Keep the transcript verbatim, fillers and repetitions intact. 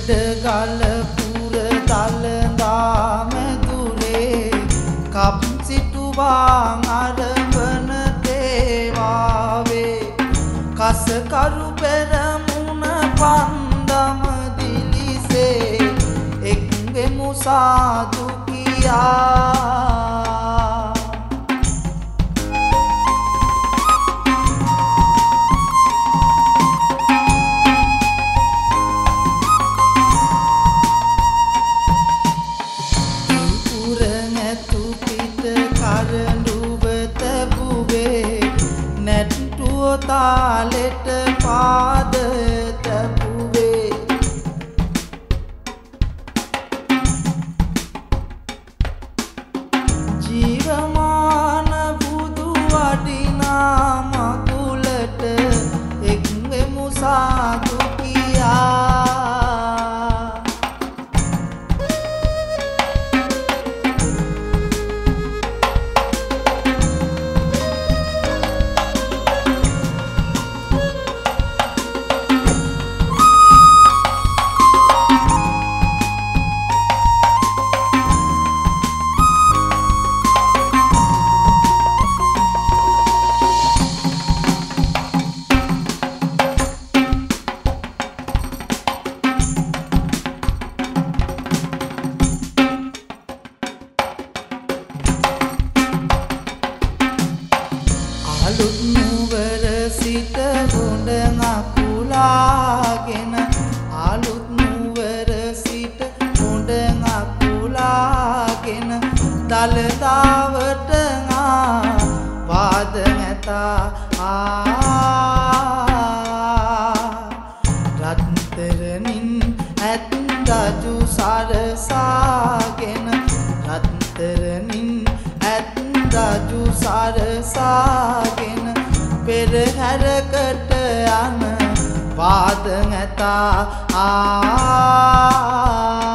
කඩගලපුර Dalanda Madure කප් සිටුවාන් අරභන තේවාවේ කසකරු පෙරමුණ පන්දම දිලිසේ එක්ගෙමු සාදු කියා තාලෙට පාද තැබුවේ ජීවමාන බුදු වඩිනා මකුලට එක්වෙමු සාදු කියා දලදාවට පාද නැතා රත්තරනින් ඇත් රජු සරසාගෙන රත්තරනින් ඇත් රජු සරසාගෙන පෙරහැරකට යන පාද නැතා